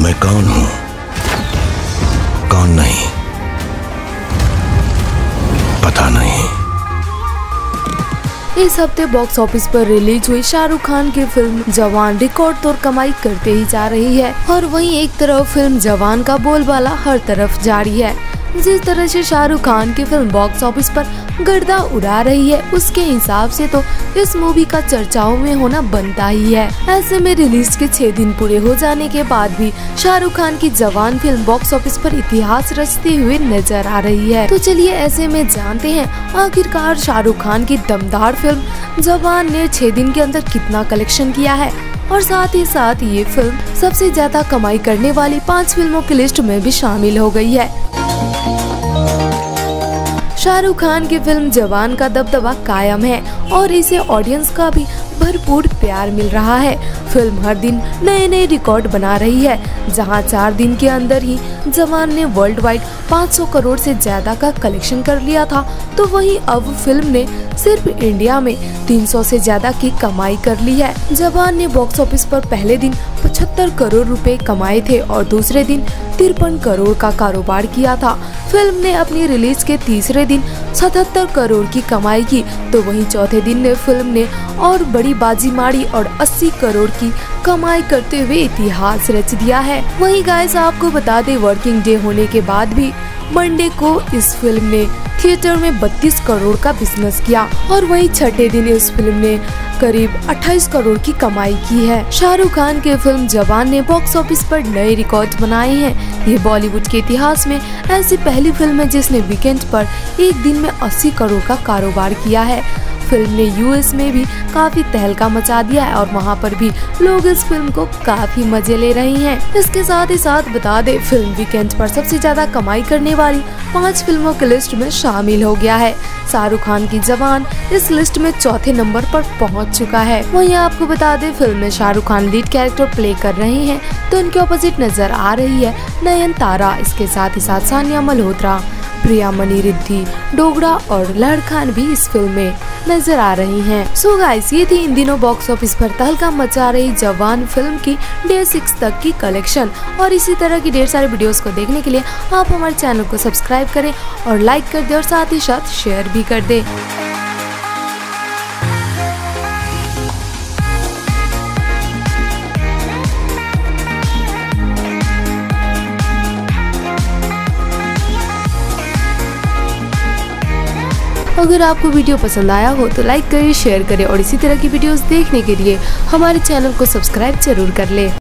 मैं कौन हूं, कौन नहीं, पता नहीं। इस हफ्ते बॉक्स ऑफिस पर रिलीज हुई शाहरुख खान की फिल्म जवान रिकॉर्ड तोड़ कमाई करते ही जा रही है और वहीं एक तरफ फिल्म जवान का बोलबाला हर तरफ जारी है। जिस तरह से शाहरुख खान की फिल्म बॉक्स ऑफिस पर गर्दा उड़ा रही है, उसके हिसाब से तो इस मूवी का चर्चाओं में होना बनता ही है। ऐसे में रिलीज के 6 दिन पूरे हो जाने के बाद भी शाहरुख खान की जवान फिल्म बॉक्स ऑफिस पर इतिहास रचते हुए नजर आ रही है। तो चलिए ऐसे में जानते हैं आखिरकार शाहरुख खान की दमदार फिल्म जवान ने 6 दिन के अंदर कितना कलेक्शन किया है और साथ ही साथ ये फिल्म सबसे ज्यादा कमाई करने वाली 5 फिल्मों की लिस्ट में भी शामिल हो गई है। शाहरुख खान की फिल्म जवान का दबदबा कायम है और इसे ऑडियंस का भी भरपूर प्यार मिल रहा है। फिल्म हर दिन नए नए रिकॉर्ड बना रही है, जहां 4 दिन के अंदर ही जवान ने वर्ल्ड वाइड 500 करोड़ से ज्यादा का कलेक्शन कर लिया था, तो वहीं अब फिल्म ने सिर्फ इंडिया में 300 से ज्यादा की कमाई कर ली है। जवान ने बॉक्स ऑफिस पर पहले दिन 75 करोड़ रुपए कमाए थे और दूसरे दिन 53 करोड़ का कारोबार किया था। फिल्म ने अपनी रिलीज के तीसरे दिन 77 करोड़ की कमाई की, तो वहीं चौथे दिन ने फिल्म ने और बड़ी बाजी मारी और 80 करोड़ की कमाई करते हुए इतिहास रच दिया है। वहीं गाइस आपको बता दें, वर्किंग डे होने के बाद भी मंडे को इस फिल्म ने थिएटर में 32 करोड़ का बिजनेस किया और वहीं छठे दिन इस फिल्म ने करीब 28 करोड़ की कमाई की है। शाहरुख खान की फिल्म जवान ने बॉक्स ऑफिस पर नए रिकॉर्ड बनाए हैं। ये बॉलीवुड के इतिहास में ऐसी पहली फिल्म है जिसने वीकेंड पर एक दिन में 80 करोड़ का कारोबार किया है। फिल्म ने यूएस में भी काफी तहलका मचा दिया है और वहां पर भी लोग इस फिल्म को काफी मजे ले रहे हैं। इसके साथ ही साथ बता दे, फिल्म वीकेंड पर सबसे ज्यादा कमाई करने वाली 5 फिल्मों की लिस्ट में शामिल हो गया है। शाहरुख खान की जवान इस लिस्ट में चौथे नंबर पर पहुंच चुका है। वहीं आपको बता दे, फिल्म में Shahrukh Khan lead character play कर रहे हैं, तो उनके ऑपोजिट नजर आ रही है नयनतारा। इसके साथ ही साथ सानिया मल्होत्रा, प्रिया मनी रिद्धि, डोगरा और लहर खान भी इस फिल्म में नजर आ रही हैं। सो गाइस, ये थी इन दिनों बॉक्स ऑफिस पर तहलका मचा रही जवान फिल्म की डे 6 तक की कलेक्शन। और इसी तरह की ढेर सारे वीडियोस को देखने के लिए आप हमारे चैनल को सब्सक्राइब करें और लाइक कर दें और साथ ही साथ शेयर भी कर दें। अगर आपको वीडियो पसंद आया हो तो लाइक करें, शेयर करें और इसी तरह की वीडियोस देखने के लिए हमारे चैनल को सब्सक्राइब जरूर कर लें।